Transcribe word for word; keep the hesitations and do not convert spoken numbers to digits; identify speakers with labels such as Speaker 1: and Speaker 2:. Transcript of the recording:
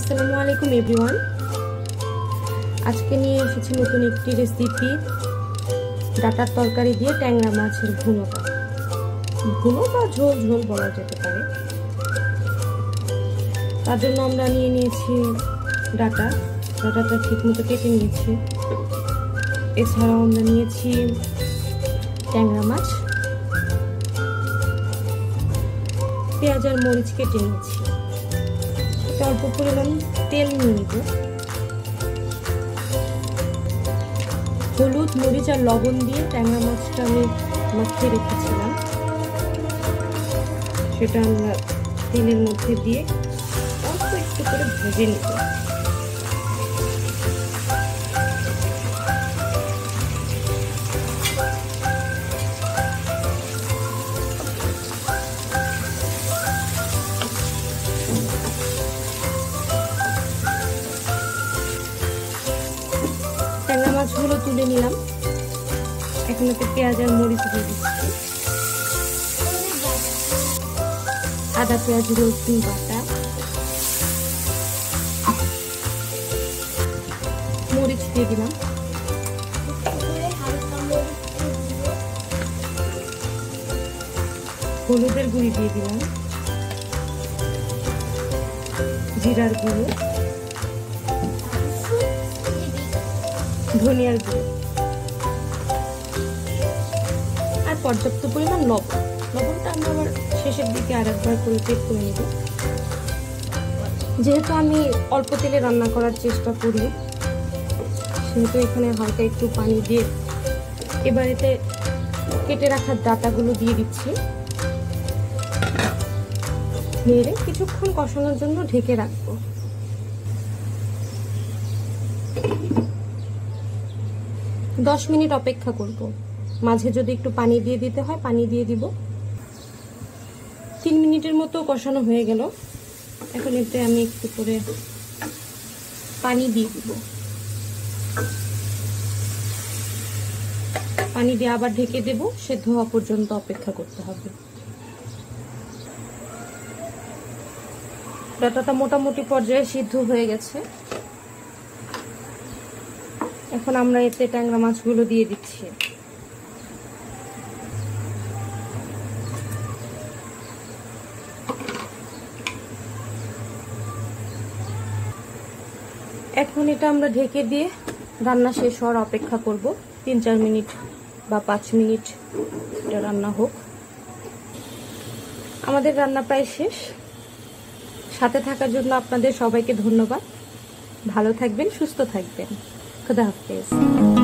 Speaker 1: আসসালামু আলাইকুম এভরিওয়ান। আজকে নিয়ে এসেছি নতুন একটি রেসিপি, ডাটার তরকারি দিয়ে ট্যাংরা মাছের ভুনোটা। ভুনো বা ঝোল ঝোল বলা যেতে পারে। তার জন্য আমরা নিয়ে নিয়েছি ডাটা, ডাটাটা ঠিক মতো কেটে নিয়েছি। এছাড়াও আমরা নিয়েছি ট্যাংরা মাছ, পেঁয়াজ আর মরিচ কেটে নিয়েছি। অল্প পরিমাণ তেল নিয়ে নিব। হলুদ, মরিচ আর লবণ দিয়ে ট্যাংরা মাছটা আমি মাখিয়ে রেখেছিলাম, সেটা আমরা তেলের মধ্যে দিয়ে অল্প একটু করে ভেজে নিব। ট্যাংরা মাছগুলো তুলে নিলাম। এখন এতে পেঁয়াজ আর মরিচ দিয়ে দিচ্ছি, আদা পেঁয়াজ রসুন বাটা, মরিচ দিয়ে দিলাম, হলুদের গুঁড়ি দিয়ে দিলাম, জিরার গুঁড়ো, ধনিয়ার গুঁড়ো আর পর্যাপ্ত পরিমাণ লবণ। লবণটা আমরা আবার শেষের দিকে আর একবার করে চেক করে নেব। যেহেতু আমি অল্প তেলে রান্না করার চেষ্টা করি, সেহেতু এখানে হালকা একটু পানি দিয়ে এবার এতে কেটে রাখা ডাটাগুলো দিয়ে দিচ্ছি। নেড়ে কিছুক্ষণ কষানোর জন্য ঢেকে রাখবো। দশ মিনিট অপেক্ষা করব। মাঝে যদি একটু পানি দিয়ে দিতে হয় পানি দিয়ে দিব। তিন মিনিটের মতো কষানো হয়ে গেল। এখন এতে আমি একটু করে পানি দিয়ে দিব। পানি দিয়ে আবার ঢেকে দেব। সেদ্ধ হওয়া পর্যন্ত অপেক্ষা করতে হবে। ডাটাটা মোটামুটি পর্যায়ে সিদ্ধ হয়ে গেছে। এখন আমরা এতে ট্যাংরা মাছগুলো দিয়ে দিচ্ছি। এখন এটা আমরা ঢেকে দিয়ে রান্না শেষ হওয়ার অপেক্ষা করব। তিন চার মিনিট বা পাঁচ মিনিট এটা রান্না হোক। আমাদের রান্না প্রায় শেষ। সাথে থাকার জন্য আপনাদের সবাইকে ধন্যবাদ। ভালো থাকবেন, সুস্থ থাকবেন। খুদা হাফেজ।